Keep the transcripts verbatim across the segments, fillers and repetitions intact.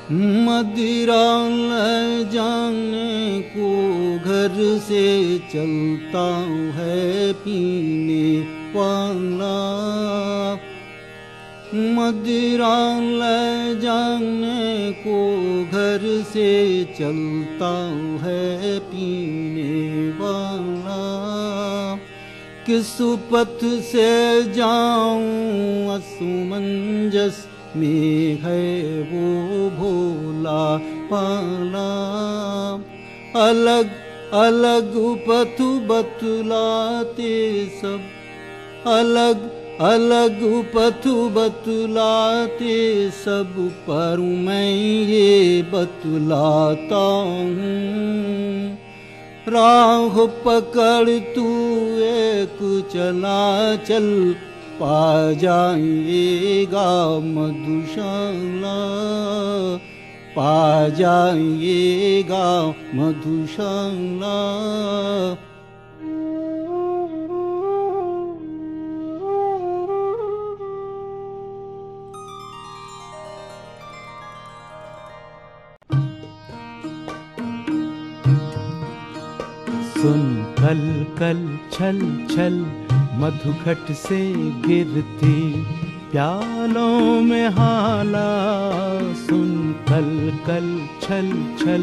मदिरा ले जाने को घर से चलता है पीने वाला, मदिरा ले जाने को घर से चलता है पीने वाला। किस पथ से जाऊं असमंजस में है वो भोला पाला। अलग अलग पथ बतलाते सब, अलग अलग पथ बतलाते सब, पर मैं ये बतलाता हूँ। राह पकड़ तू एक चला चल, पा जाएगा मधुशाला, पा जाएगा मधुशाला। सुन कल कल छल छल मधुघट से गिरती प्यालों में हाला। सुन कल कल छल छल,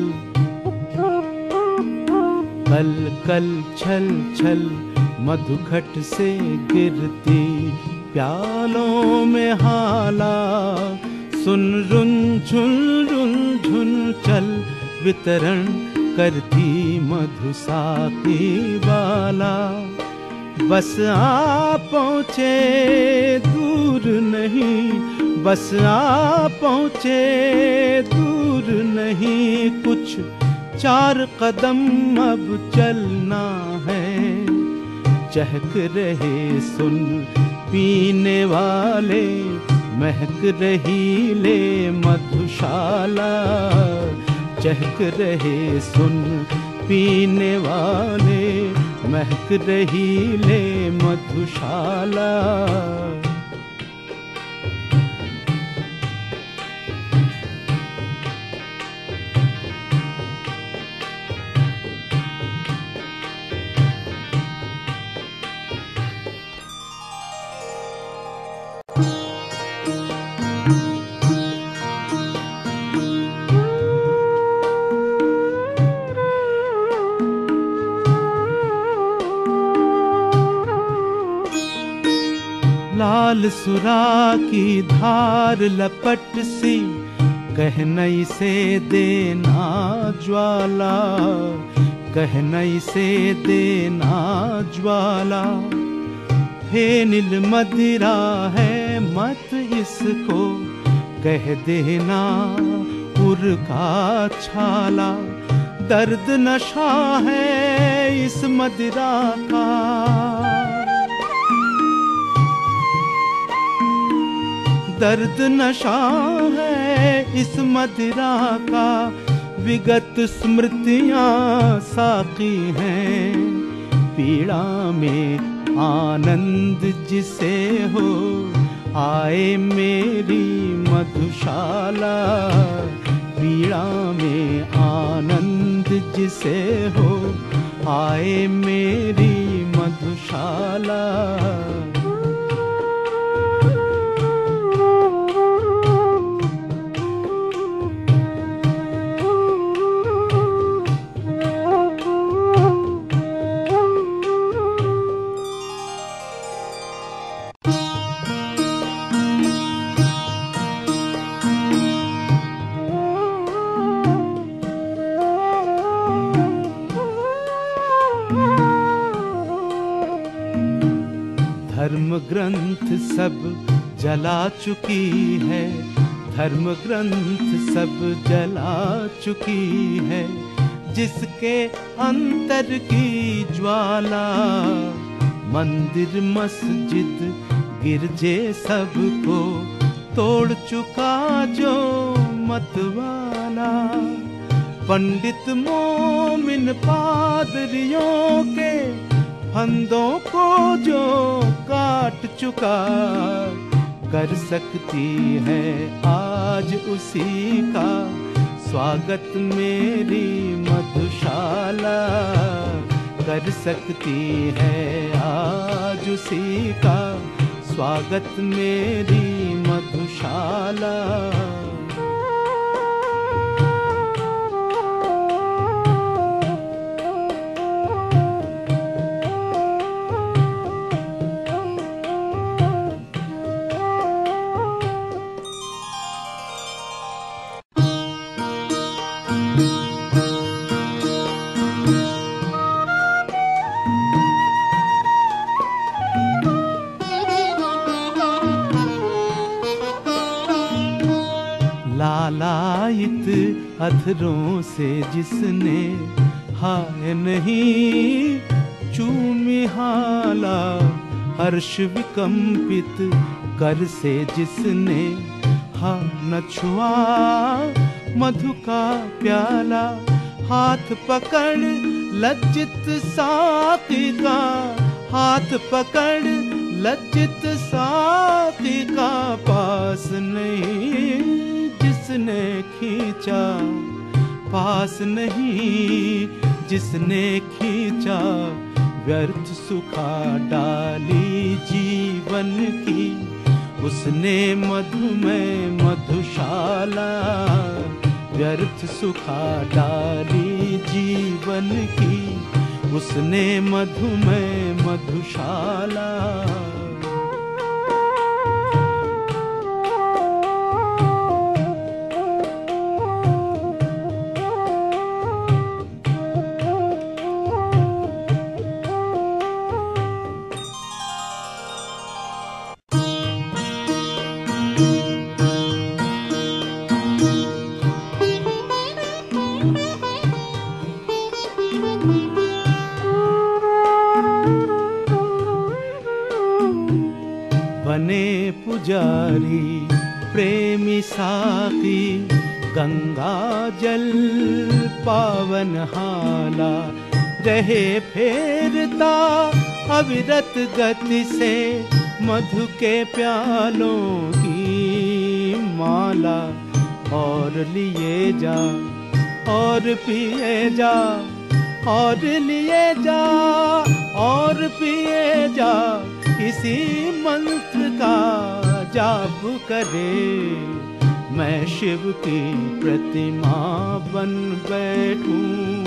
कल कल छल छल मधुघट से गिरती प्यालों में हाला। सुन रुन झुन रुन झुन चल वितरण करती मधुसाकी वाला। बस आ पहुँचे दूर नहीं, बस आ पहुँचे दूर नहीं, कुछ चार कदम अब चलना है। चहक रहे सुन पीने वाले, महक रही ले मधुशाला। चहक रहे सुन पीने वाले, महक रही ले मधुशाला। लाल सुरा की धार लपट सी, कहनई से देना ज्वाला, कहनई से देना ज्वाला। फेनिल मदिरा है मत इसको, कह देना उर का छाला। दर्द नशा है इस मदिरा का, दर्द नशा है इस मदिरा का। विगत स्मृतियाँ साकी हैं, पीड़ा में आनंद जिसे हो, आए मेरी मधुशाला। पीड़ा में आनंद जिसे हो, आए मेरी मधुशाला। धर्म ग्रंथ सब जला चुकी है, धर्म ग्रंथ सब जला चुकी है। जिसके अंतर की ज्वाला, मंदिर मस्जिद गिरजे सबको तोड़ चुका जो मतवाला। पंडित मोमिन पादरियों के फंदों को जो काट चुका, कर सकती है आज उसी का स्वागत मेरी मधुशाला। कर सकती है आज उसी का स्वागत मेरी मधुशाला। लालायित अधरों से जिसने हाय नहीं चूमी हाला, हर्ष विकंपित कर से जिसने हा न छुआ मधु का प्याला। हाथ पकड़ लज्जित साथी का, हाथ पकड़ लज्जित साथी का, पास नहीं जिसने खींचा, पास नहीं जिसने खींचा। व्यर्थ सुखा डाली जीवन की उसने मधुमय मधुशाला। व्यर्थ सुखा डाली जीवन की उसने मधुमय मधुशाला। बने पुजारी प्रेमी साथी, गंगा जल पावन हाला। रहे फेरता अविरत गति से मधु के प्यालों की माला। और लिए जा और पिए जा, और लिए जा और पिए जा, इसी मंत्र का जाप करे। मैं शिव की प्रतिमा बन बैठूं,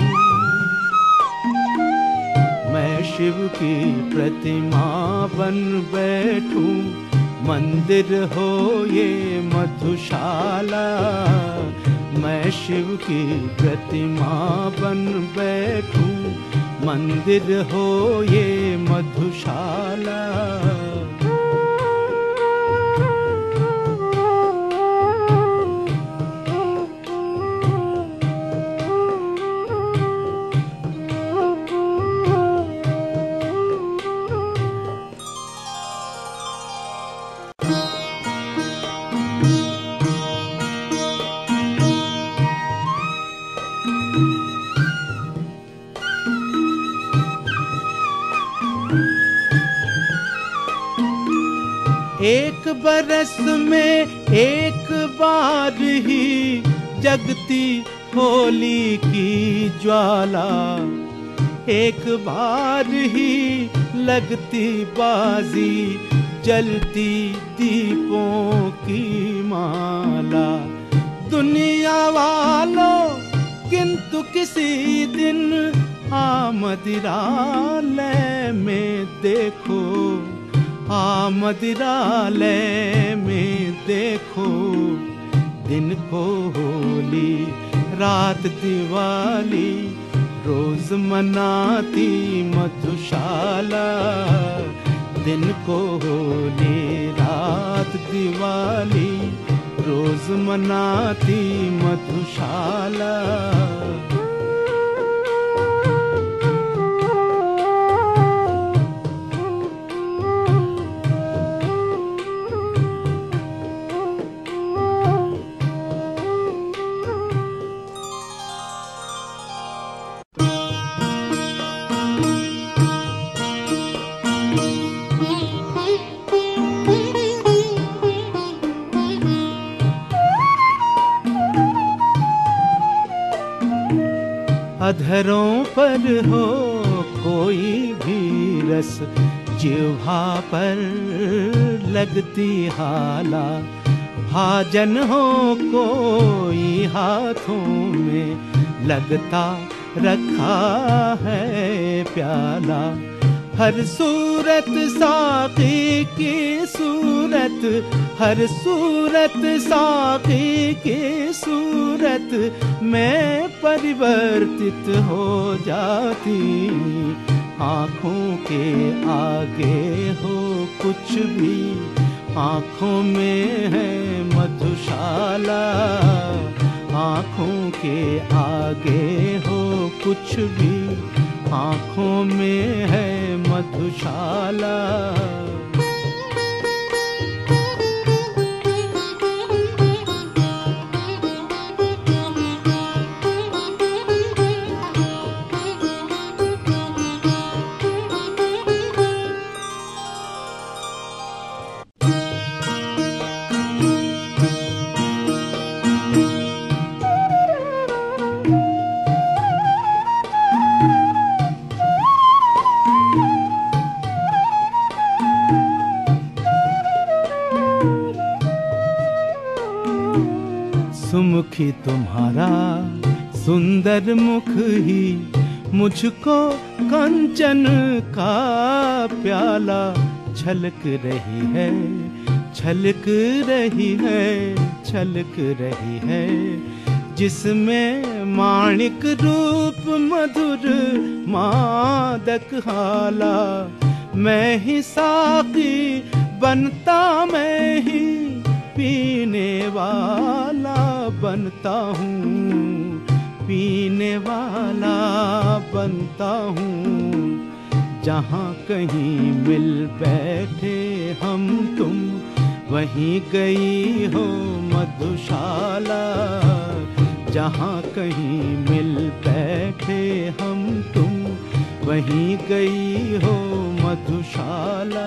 मैं शिव की प्रतिमा बन बैठूं। मंदिर हो ये मधुशाला, मैं शिव की प्रतिमा बन बैठूं। मंदिर हो ये मधुशाला। एक बरस में एक बार ही जगती होली की ज्वाला। एक बार ही लगती बाजी, जलती दीपों की माला। दुनिया वालों किंतु किसी दिन आमदिरालय में देखो, आमदिरालय में देखो। दिन को होली रात दिवाली, रोज मनाती मधुशाला। दिन को होली रात दिवाली, रोज मनाती मधुशाला। अधरों पर हो कोई भी रस, जिह्वा पर लगती हाला। भाजन हो कोई हाथों में, लगता रखा है प्याला। हर सूरत साक़ी की सूरत, हर सूरत साक़ी की सूरत में परिवर्तित हो जाती। आँखों के आगे हो कुछ भी, आँखों में है मधुशाला। आँखों के आगे हो कुछ भी, आँखों में है मधुशाला। सुमुखी तुम्हारा सुंदर मुख ही, मुझको कंचन का प्याला। छलक रही है, छलक रही है, छलक रही है, जिसमें माणिक रूप मधुर मादक हाला। मैं ही साक़ी बनता, मैं ही पीने वाला बनता हूँ, पीने वाला बनता हूँ। जहाँ कहीं मिल बैठे हम तुम, वहीं गई हो मधुशाला। जहाँ कहीं मिल बैठे हम तुम, वहीं गई हो मधुशाला।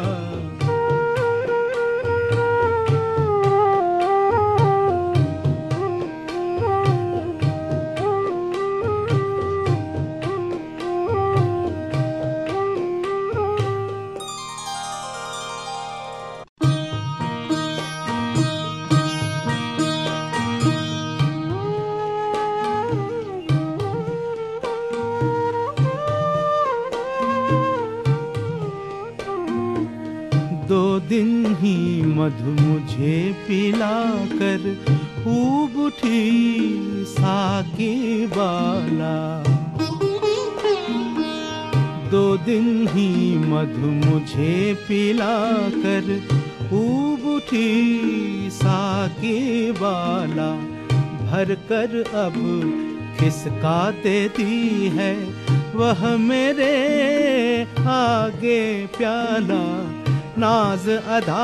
दो दिन ही मधु मुझे पिलाकर ऊब उठी साकी बाला। दो दिन ही मधु मुझे पिलाकर ऊब उठी साकी बाला। भर कर अब किसका देती है वह मेरे आगे प्याला। नाज अदा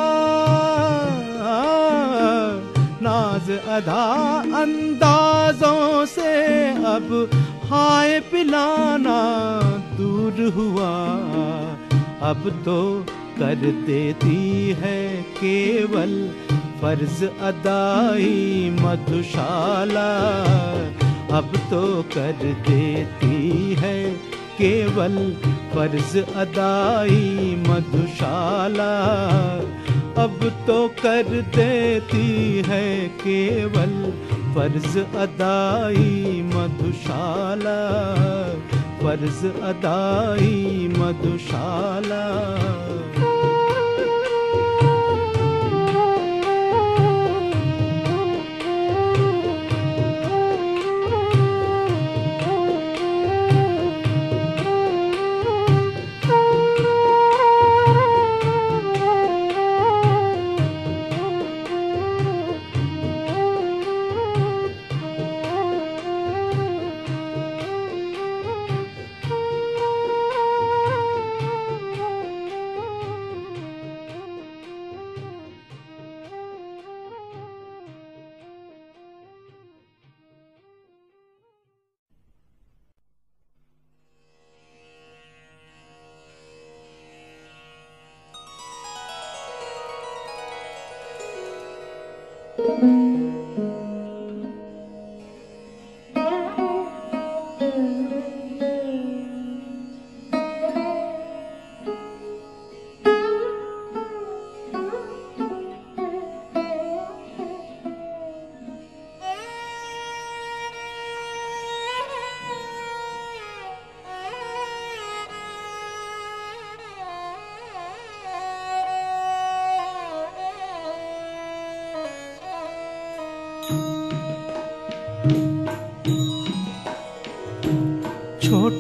नाज अदा अंदाजों से अब हाय पिलाना दूर हुआ। अब तो कर देती है केवल फर्ज अदाई मधुशाला। अब तो कर देती है केवल फर्ज अदाई मधुशाला। अब तो कर देती है केवल फर्ज अदाई मधुशाला। फर्ज अदाई मधुशाला।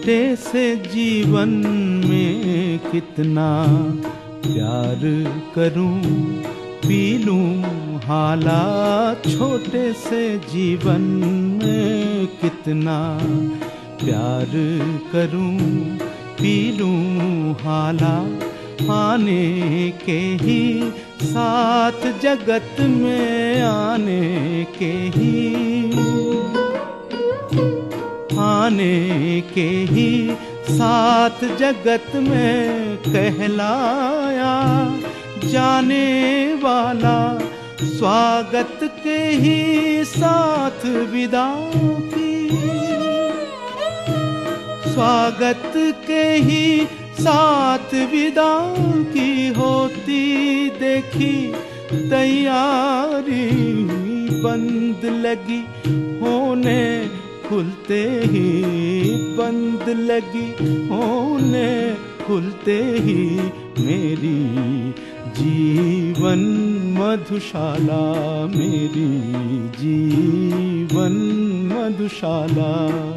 छोटे से जीवन में कितना प्यार करूं, पी लूं हाला। छोटे से जीवन में कितना प्यार करूं, पी लूं हाला। आने के ही साथ जगत में, आने के ही आने के ही साथ जगत में कहलाया जाने वाला। स्वागत के ही साथ विदा की, स्वागत के ही साथ विदा की होती देखी तैयारी। बंद लगी होने खुलते ही, बंद लगी होने खुलते ही मेरी जीवन मधुशाला, मेरी जीवन मधुशाला।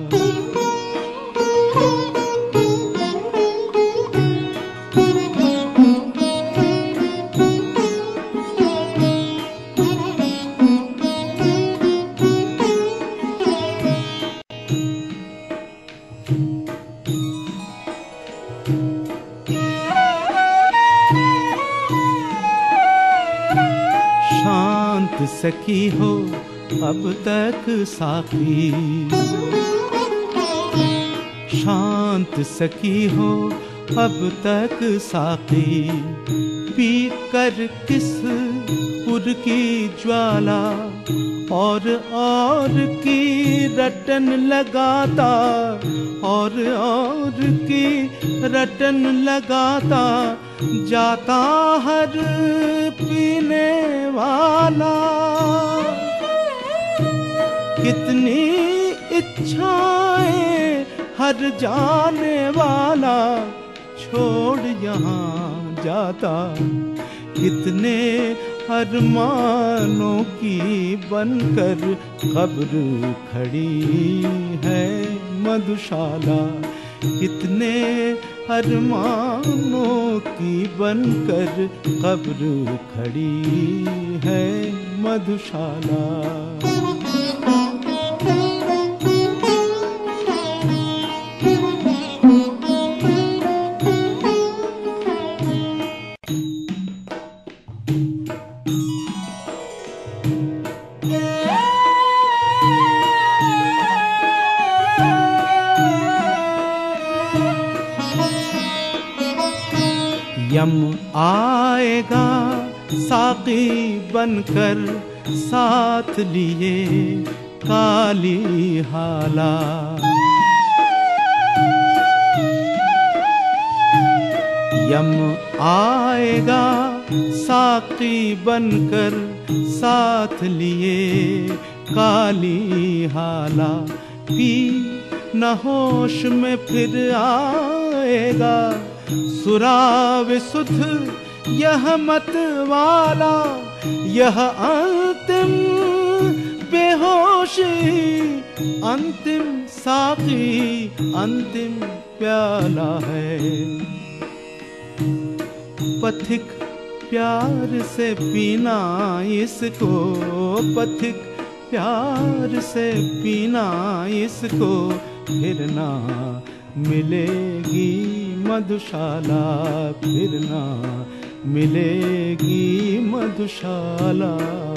सखी हो अब तक साकी, शांत सखी हो अब तक साकी। पी कर किस पुर की ज्वाला और और की रटन लगाता, और और की रटन लगाता जाता हर पीने वाला। कितनी इच्छाएं हर जाने वाला छोड़ यहाँ जाता। कितने अरमानों की बनकर कब्र खड़ी है मधुशाला। कितने अरमानों की बनकर कब्र खड़ी है मधुशाला। यम आएगा साकी बनकर साथ लिए काली हाला। यम आएगा साकी बनकर साथ लिए काली हाला। पी न होश में फिर आएगा सुराव सुध यह मत वाला। यह अंतिम बेहोशी अंतिम साकी अंतिम प्याला है। पथिक प्यार से पीना इसको, पथिक प्यार से पीना इसको, फिर ना मिलेगी मधुशाला, फिर ना मिलेगी मधुशाला।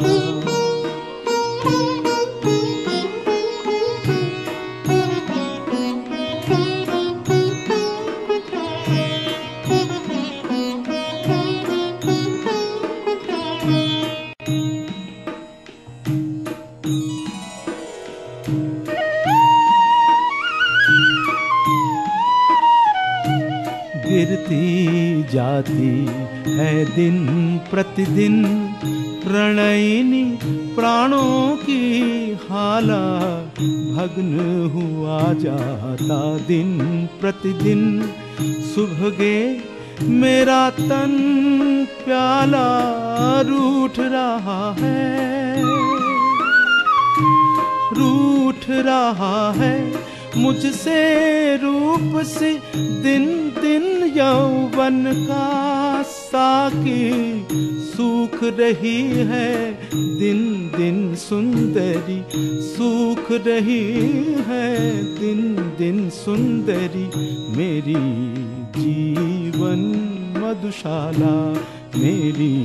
गिरती जाती है दिन प्रतिदिन प्रणयिनी प्राणों की हाला। भग्न हुआ जाता दिन प्रतिदिन सुभगे मेरा तन प्याला। रूठ रहा है रूठ रहा है मुझसे रूप से दिन दिन यौवन का साकी सूख रही है, दिन दिन सुंदरी सूख रही है, दिन दिन सुंदरी मेरी जीवन मधुशाला, मेरी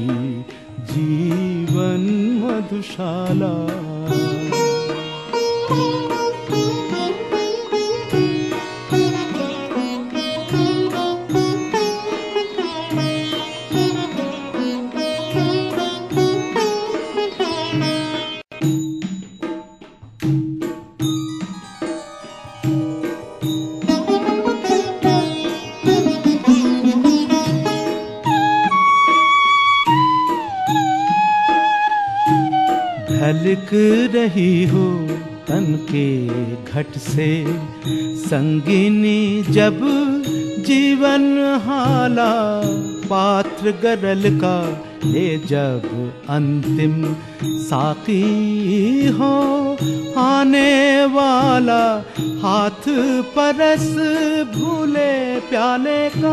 जीवन मधुशाला। ढलक रही हो तन के घट से संगिनी जब जीवन हाला, पात्र गरल का ले जब अंतिम साकी हो आने वाला, हाथ परस भूले प्याले का,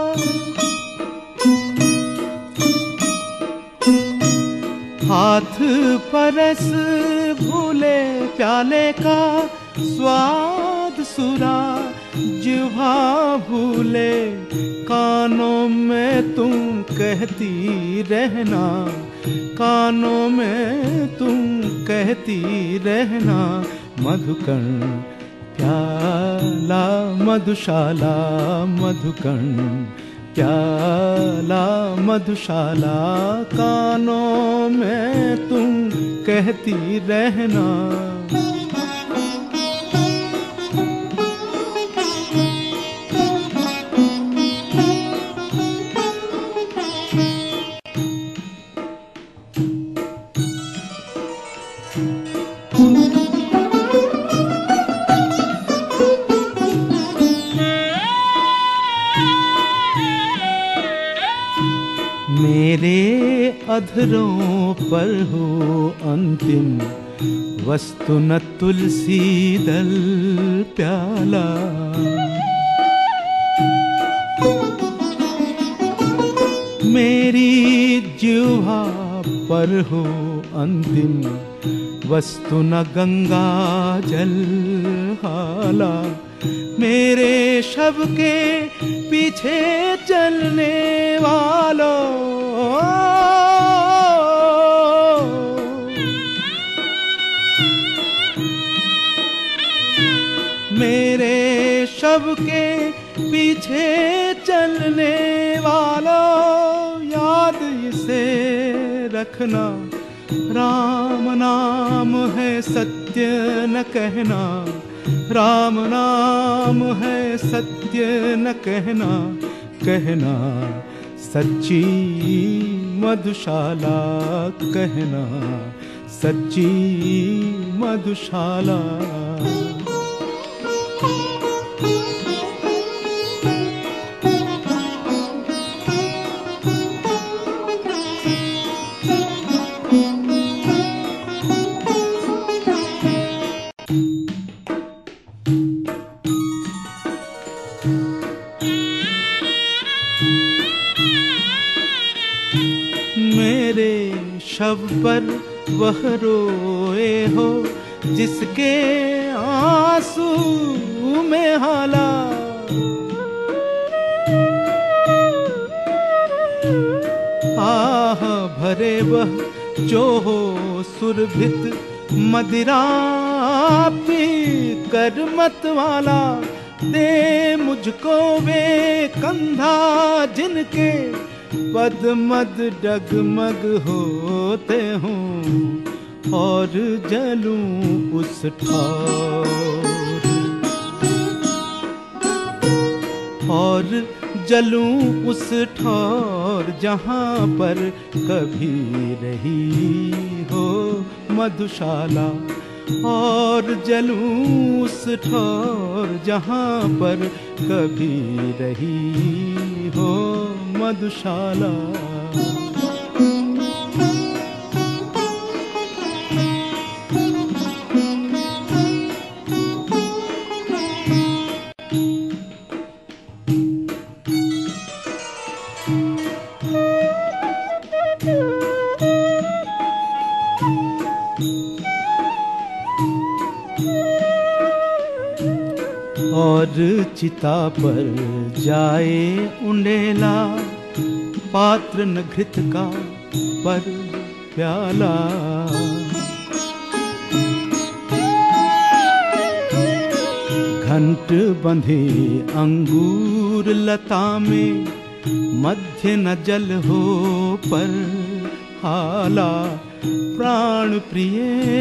हाथ परस भूले प्याले का, स्वाद सुरा जिह्वा भूले, कानों में तुम कहती रहना, कानों में तुम कहती रहना, मधुकण प्याला मधुशाला, मधुकण प्याला मधुशाला, कानों में तुम कहती रहना। मेरे अधरों पर हो अंतिम वस्तु न तुलसी दल प्याला, मेरी जिह्वा पर हो अंतिम वस्तु न गंगा जल हाला, मेरे शव के पीछे चलने वालों, मेरे शव के पीछे चलने वालों, याद इसे रखना, राम नाम है सत्य न कहना, राम नाम है सत्य न कहना, कहना सच्ची मधुशाला, कहना सच्ची मधुशाला। मेरे शव पर वह रोए हो जिसके आंसू में हाला, आह भरे वह जो हो सुरभित मदिरा पी कर मत वाला, दे मुझको वे कंधा जिनके पद मद डगमग होते हों, और जलूं उस ठौर, और जलूं उस ठौर जहाँ पर कभी रही हो मधुशाला, और जलूं उस ठौर जहाँ पर कभी रही हो मधुशाला। हर चिता पर जाए उंडेला, पात्र न घृत का पर प्याला। घंट बंधे अंगूर लता में, मध्य न जल हो पर हाला। प्राण प्रिय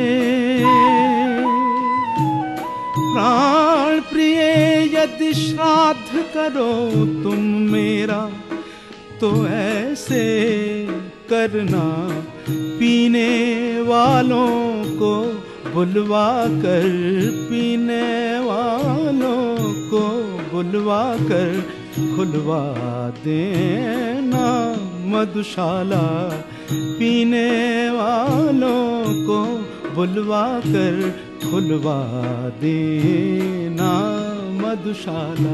प्राण प्रिय यदि श्राद्ध करो तुम मेरा, तो ऐसे करना पीने वालों को बुलवा कर, पीने वालों को बुलवा कर खुलवा देना मधुशाला। पीने वालों को बुलवा कर खुलवा देना मधुशाला।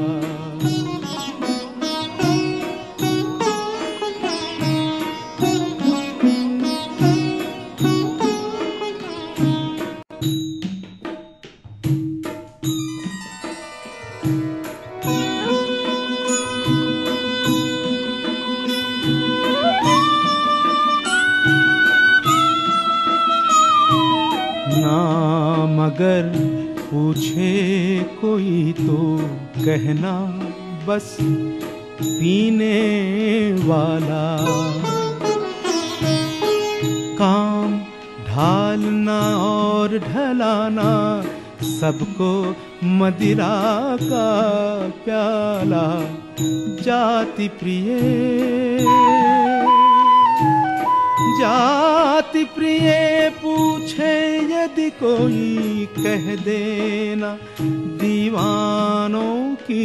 अगर पूछे कोई तो कहना बस पीने वाला। काम ढालना और ढलाना सबको मदिरा का प्याला। जाति प्रिय जाति प्रिय पूछे यदि कोई कह देना दीवानों की।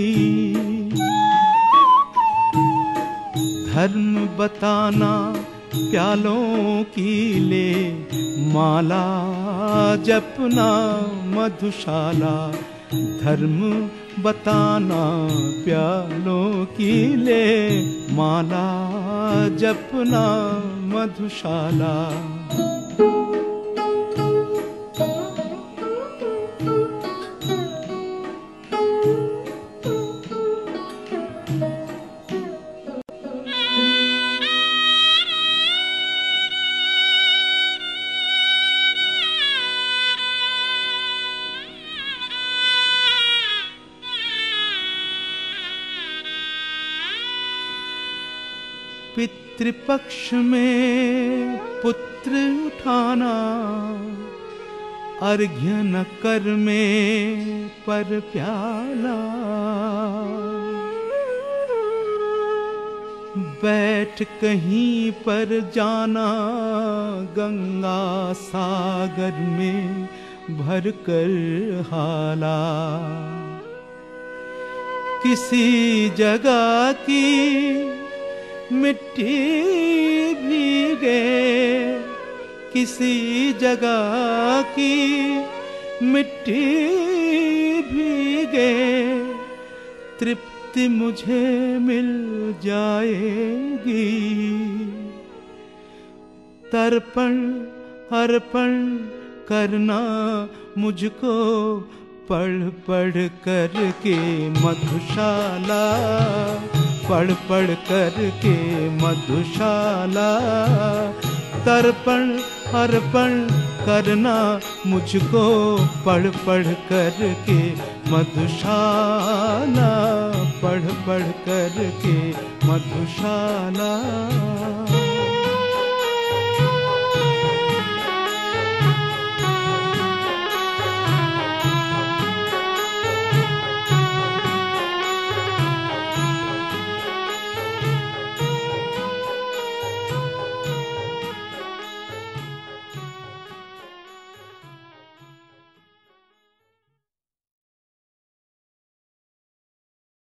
धर्म बताना प्यालों की ले माला जपना मधुशाला। धर्म बताना प्यालों की ले माला जपना मधुशाला। पितृपक्ष में पुत्र उठाना अर्घ्य न कर में पर प्याला। बैठ कहीं पर जाना गंगा सागर में भर कर हाला। किसी जगह की मिट्टी भीगे किसी जगह की मिट्टी भीगे तृप्ति मुझे मिल जाएगी। तर्पण अर्पण करना मुझको पढ़ पढ़ कर के मधुशाला। पढ़ पढ़ कर के मधुशाला। तर्पण अर्पण करना मुझको पढ़ पढ़ कर के मधुशाला। पढ़ पढ़ कर के मधुशाला।